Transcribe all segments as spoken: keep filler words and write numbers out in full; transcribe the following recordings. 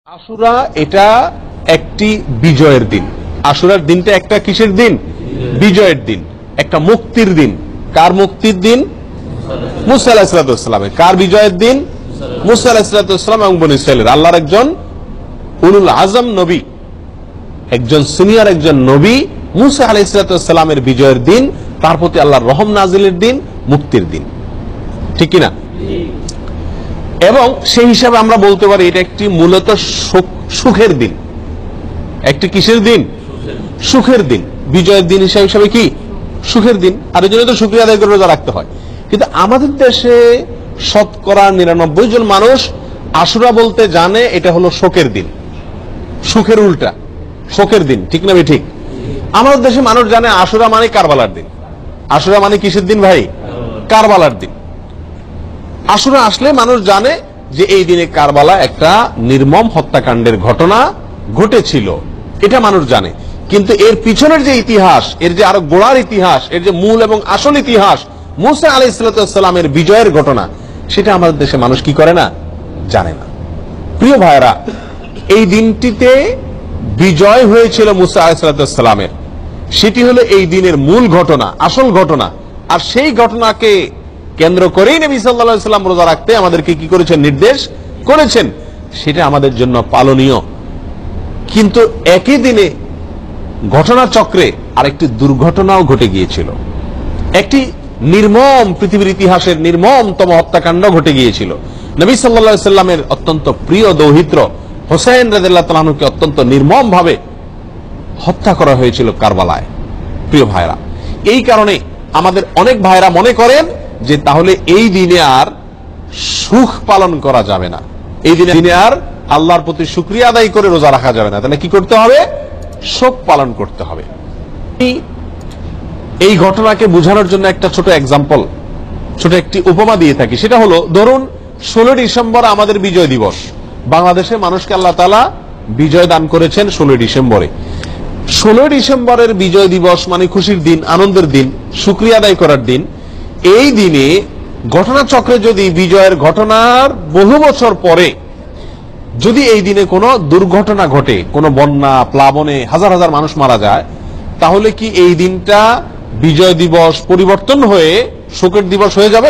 আশুরা এটা একটি বিজয়ের দিন। আশুরার দিনটা একটা কিসের দিন? বিজয়ের দিন, একটা মুক্তির দিন। কার মুক্তির দিন? মুসা আলাইহিস সালামের। কার বিজয়ের দিন? মুসা আলাইহিস সালাম এবং বনী ইসরাইলের। আল্লাহর একজন উলুল আজম নবী, একজন সিনিয়র একজন নবী মুসা আলাইহিস সালামের বিজয়ের দিন, তার প্রতি আল্লাহর রহম নাজিলের দিন, মুক্তির দিন, ঠিক কিনা? এবং সেই হিসাবে আমরা বলতে পারি এটা একটি মূলত সুখের দিন। একটি কিসের দিন? সুখের দিন। বিজয়ের দিন হিসাবে হিসাবে কি সুখের দিন, আর এই জন্য তো শুকরিয়া আদায় করে রোজা রাখতে হয়। কিন্তু আমাদের দেশে শতকরা নিরানব্বই জন মানুষ আশুরা বলতে জানে এটা হলো শোকের দিন, সুখের উল্টা শোকের দিন, ঠিক না? ঠিক। আমাদের দেশে মানুষ জানে আশুরা মানে কারবালার দিন। আশুরা মানে কিসের দিন ভাই? কারবালার দিন। আশুরা আসলে মানুষ জানে যে এই দিনে কারবালা একটা নির্মম হত্যাকাণ্ডের ঘটনা ঘটেছিল, এটা মানুষ জানে। কিন্তু এর পিছনের যে ইতিহাস, এর যে আরো গোড়ার ইতিহাস, এর যে মূল এবং আসল ইতিহাস, মুসা আলাইহিস সালামের বিজয়ের ঘটনা, সেটা আমাদের দেশে মানুষ কি করে না, জানে না। প্রিয় ভাইরা, এই দিনটিতে বিজয় হয়েছিল মুসা আলাইহিস সালামের, সেটি হলো এই দিনের মূল ঘটনা, আসল ঘটনা। আর সেই ঘটনাকে কেন্দ্র করেই নবী সাল্লাল্লাহু আলাইহি ওয়াসাল্লাম রোজা রাখতে আমাদেরকে কি করেছেন? নির্দেশ করেছেন। সেটা আমাদের জন্য পালনীয়। কিন্তু একই দিনে ঘটনা চক্রে আরেকটি দুর্ঘটনাও ঘটে গিয়েছিল। একটি নির্মম, পৃথিবীর ইতিহাসের নির্মমতম হত্যাকাণ্ড ঘটে গিয়েছিল। নবী সাল্লাল্লাহু আলাইহি ওয়াসাল্লামের অত্যন্ত প্রিয় দৌহিত্র হোসেন রাদিয়াল্লাহু তাআলা আনহুকে অত্যন্ত নির্মম ভাবে হত্যা করা হয়েছিল কারবালায়। প্রিয় ভাইরা, এই কারণে আমাদের অনেক ভাইরা মনে করেন যে তাহলে এই দিনে আর সুখ পালন করা যাবে না, এই দিনে আর আল্লাহর প্রতি শুকরিয়া আদায় করে রোজা রাখা যাবে না, তাহলে কি করতে হবে? শোক পালন করতে হবে। এই ঘটনাকে বোঝানোর জন্য একটা ছোট এক্সাম্পল, ছোট একটি উপমা দিয়ে থাকি। সেটা হলো, ধরুন ষোলোই ডিসেম্বর আমাদের বিজয় দিবস। বাংলাদেশের মানুষকে আল্লাহ তাআলা বিজয় দান করেছেন ষোলোই ডিসেম্বরে। ষোলোই ডিসেম্বরের বিজয় দিবস মানে খুশির দিন, আনন্দের দিন, শুকরিয়া আদায় করার দিন। এই দিনে ঘটনাচক্রে যদি বিজয়ের ঘটনার বহু বছর পরে যদি এই দিনে কোনো দুর্ঘটনা ঘটে, কোনো বন্যা, প্লাবনে হাজার হাজার মানুষ মারা যায়, তাহলে কি এই দিনটা বিজয় দিবস পরিবর্তন হয়ে শোকের দিবস হয়ে যাবে?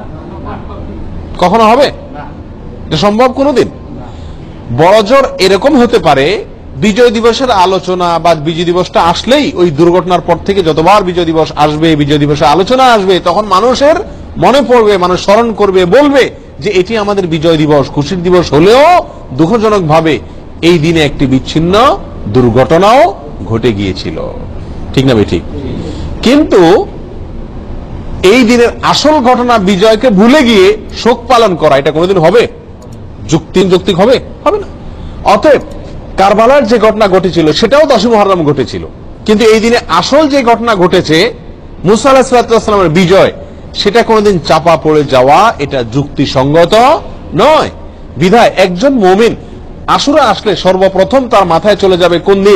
কখনো হবে? এটা সম্ভব কোনোদিন? বড়জোর এরকম হতে পারে, বিজয় দিবসের আলোচনা বা বিজয় দিবসটা আসলেই ওই দুর্ঘটনার পর থেকে যতবার বিজয় দিবস আসবে, বিজয় দিবসের আলোচনা আসবে, তখন মানুষের মনে পড়বে, মানুষ স্মরণ করবে, বলবে যে এটি আমাদের বিজয় দিবস, খুশির দিবস হলেও দুঃখজনক ভাবে এই দিনে একটি বিচ্ছিন্ন দুর্ঘটনাও ঘটে গিয়েছিল, ঠিক না? ঠিক। কিন্তু এই দিনের আসল ঘটনা বিজয়কে ভুলে গিয়ে শোক পালন করা, এটা কোনোদিন হবে? যুক্তিযুক্তি হবে? হবে না। অতএব কারবালার যে ঘটনা ঘটেছিল সেটাও দশই মুহররম ঘটেছিল, কিন্তু এই দিনে আসল যে ঘটনা ঘটেছে মুসা আলাইহিস সালামের বিজয়, সেটা কোনোদিন চাপা পড়ে যাওয়া এটা যুক্তিসঙ্গত নয়। বিধায় একজন মুমিন আশুরা আসলে সর্বপ্রথম তার মাথায় চলে যাবে কোন দিন?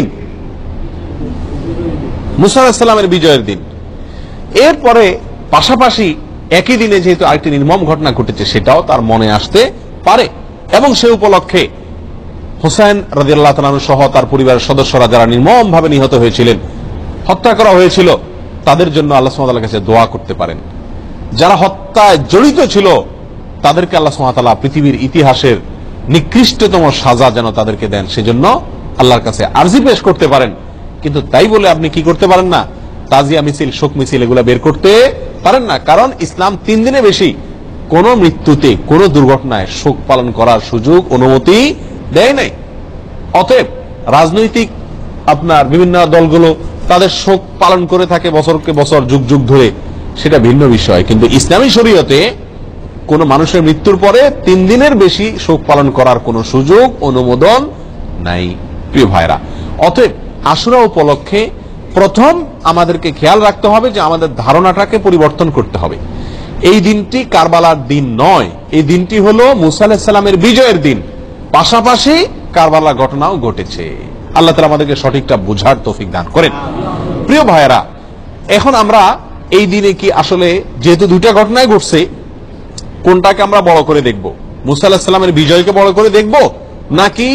মুসা আলাইহিস সালামের বিজয়ের দিন। এরপরে পাশাপাশি একই দিনে যেহেতু আরেকটি নির্মম ঘটনা ঘটেছে, সেটাও তার মনে আসতে পারে। এবং সে উপলক্ষে হোসেন রাদিয়াল্লাহু তাআলা আনহু সহ তার পরিবারের সদস্যরা যারা নির্মম ভাবে নিহত হয়েছিলেন, হত্যা করা হয়েছিল, তাদের জন্য আল্লাহ সুবহানাহু ওয়া তাআলার কাছে দোয়া করতে পারেন। যারা হত্যায় জড়িত ছিল তাদেরকে আল্লাহ সুবহানাহু ওয়া তাআলা পৃথিবীর ইতিহাসের নিকৃষ্টতম সাজা যেন তাদেরকে দেন, সেজন্য আল্লাহর কাছে আরজি পেশ করতে পারেন। কিন্তু তাই বলে আপনি কি করতে পারেন না? তাজিয়া মিছিল, শোক মিছিল এগুলা বের করতে পারেন না। কারণ ইসলাম তিন দিনে বেশি কোন মৃত্যুতে, কোন দুর্ঘটনায় শোক পালন করার সুযোগ, অনুমতি দেয় নাই। অতএব রাজনৈতিক আপনার বিভিন্ন দলগুলো তাদের শোক পালন করে থাকে বছরকে বছর, যুগ যুগ ধরে, সেটা ভিন্ন বিষয়। কিন্তু ইসলামী শরীয়তে কোন মানুষের মৃত্যুর পরে তিন দিনের বেশি শোক পালন করার কোন সুযোগ, অনুমোদন নাই। প্রিয় ভাইরা, অতএব আশুরা উপলক্ষে প্রথম আমাদেরকে খেয়াল রাখতে হবে যে আমাদের ধারণাটাকে পরিবর্তন করতে হবে। এই দিনটি কারবালার দিন নয়, এই দিনটি হলো মুসা আলাইহিস সালামের বিজয়ের দিন। পাশাপাশি কারবালার ঘটনাও ঘটেছে। আল্লাহ তাআলা আমাদেরকে সঠিকটা বুঝার তৌফিক দান করেন। প্রিয় ভাইয়েরা, এখন আমরা এই দিনে কি আসলে যেহেতু দুইটা ঘটনায় ঘটছে, কোনটাকে আমরা বড় করে দেখব? মুসা আলাইহিস সালামের বিজয়কে বড় করে দেখব, নাকি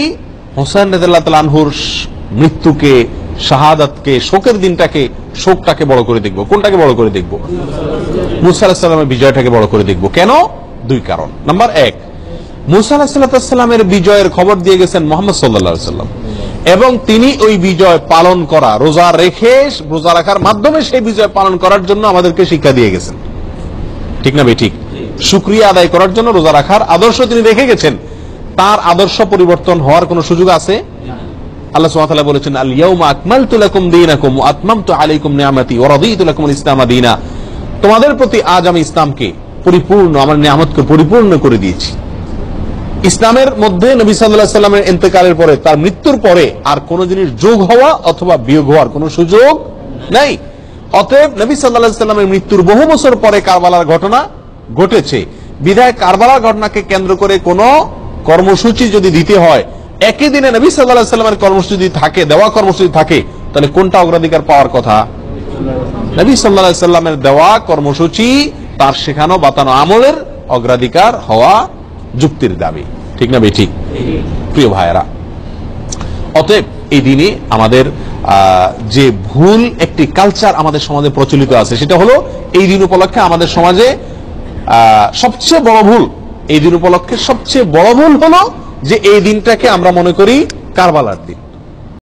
হোসেন রাদিয়াল্লাহু তাআলা আনহুর মৃত্যুকে, শাহাদাতকে, শোকের দিনটাকে, শোকটাকে বড় করে দেখব। কোনটাকে বড় করে দেখব? মুসা আলাইহিস সালামের বিজয়টাকে বড় করে দেখব। কেন? দুই কারণ। নাম্বার এক, মুসা আলাইহিস সালামের বিজয়ের খবর দিয়ে গেছেন মুহাম্মদ সাল্লাল্লাহু আলাইহি ওয়াসাল্লাম, এবং তিনি ওই বিজয় পালন করা, রোজা রেখে, রোজা রাখার মাধ্যমে সেই বিজয় পালন করার জন্য আমাদেরকে শিক্ষা দিয়ে গেছেন। ঠিক না বেঠিক? শুকরিয়া আদায় করার জন্য রোজা রাখার আদর্শ তিনি রেখে গেছেন। তার আদর্শ পরিবর্তন হওয়ার কোন সুযোগ আছে? আল্লাহ সুবহানাহু ওয়া তাআলা বলেছেন, আল ইয়াউমা আকমালতু লাকুম দীনাকুম ওয়া আতমামতু আলাইকুম নি'মাতি ওয়া রাদিতু লাকুমুল ইসলামা দীনা। তোমাদের প্রতি আজ আমি ইসলামকে পরিপূর্ণ, আমার নিয়ামতকে পরিপূর্ণ করে দিয়েছি। ইসলামের মধ্যে নবী সাল্লাল্লাহু আলাইহি সাল্লামের ইন্তেকালের পরে, তার মৃত্যুর পরে আর কোন জিনিস যোগ হওয়া অথবা বিয়োগ হওয়ার কোন সুযোগ নাই। অতএব নবী সাল্লাল্লাহু আলাইহি সাল্লামের মৃত্যুর বহু বছর পরে কারবালার ঘটনা ঘটেছে, বিধায় কারবালার ঘটনাকে কেন্দ্র করে কোন কর্মসূচি যদি দিতে হয়, একই দিনে নবী সাল্লাল্লাহু আলাইহি সাল্লামের কর্মসূচি থাকে, দেওয়া কর্মসূচি থাকে, তাহলে কোনটা অগ্রাধিকার পাওয়ার কথা? নবী সাল্লাল্লাহু আলাইহি সাল্লামের দেওয়া কর্মসূচি, তার শেখানো বাতানো আমলের অগ্রাধিকার হওয়া যুক্তির দাবি। ঠিক না বেঠিক? প্রিয় ভাইয়েরা, অতএব এই দিনে আমাদের যে ভুল একটি কালচার আমাদের সমাজে প্রচলিত আছে, সেটা হলো এই দিন উপলক্ষে আমাদের সমাজে সবচেয়ে বড় ভুল, এই দিন উপলক্ষে সবচেয়ে বড় ভুল হলো যে এই দিনটাকে আমরা মনে করি কারবালার দিন।